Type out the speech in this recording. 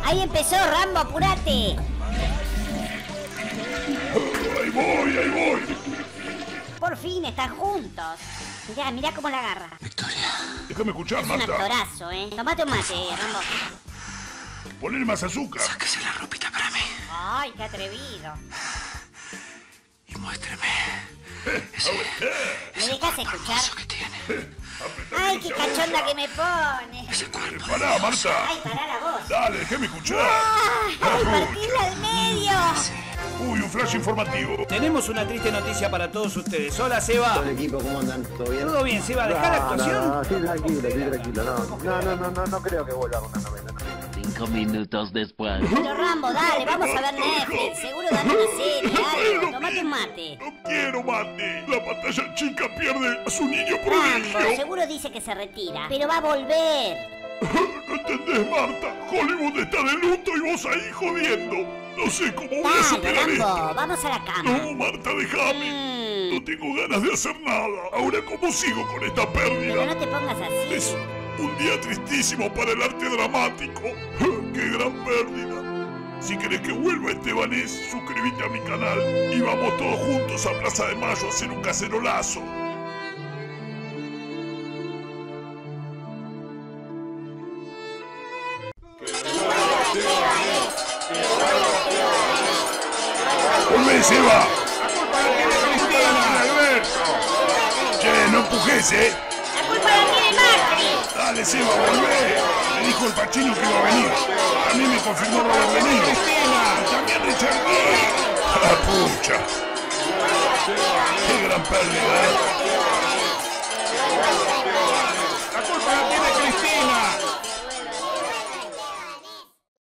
Ahí empezó, Rambo, apurate. Ahí voy. Por fin están juntos. Mirá cómo la agarra. Victoria. Déjame escuchar, Es un Marta. actorazo, Tomate un mate, Rambo. Ponle más azúcar. Sáquese la ropita para mí. Ay, qué atrevido. Y muéstreme. ¿Me dejas escuchar? Eso que tiene. Ay, qué cachonda que me pone. Ese cuerpo. Pará, Marta. Ay, pará la voz. Dale, déjame escuchar. Ay, partirla al medio. Uy, un flash informativo. Tenemos una triste noticia para todos ustedes. Hola, Seba. Todo el equipo, ¿cómo andan? ¿Todo bien? ¿Todo bien, Seba? ¿Dejá la actuación? No, estoy tranquilo. No creo que vuelva con una novela. 5 minutos después. Pero Rambo, dale, vamos a ver Netflix. Seguro dan una serie, algo. Tomate un mate. No quiero mate. La pantalla chica pierde a su niño Rambo, prodigio. seguro dice que se retira. Pero va a volver. ¿No entendés, Marta? Hollywood está de luto y vos ahí jodiendo. No sé cómo voy a Dale, superar Rambo, esto. vamos a la cama. No, Marta, déjame. No tengo ganas de hacer nada. Ahora, ¿cómo sigo con esta Pero pérdida? no te pongas así. Es un día tristísimo para el arte dramático. ¡Qué gran pérdida! Si querés que vuelva Estebanés, suscríbete a mi canal y vamos todos juntos a Plaza de Mayo a hacer un cacerolazo. ¡Volvé, Seba! Che, no empujes, La culpa la tiene Macri. Dale, Seba, volvé. Me dijo el Pachino que iba a venir. También me confirmó Robert De Niro. Y también Richard Gere. ¡Ah, pucha! ¡Qué gran pérdida,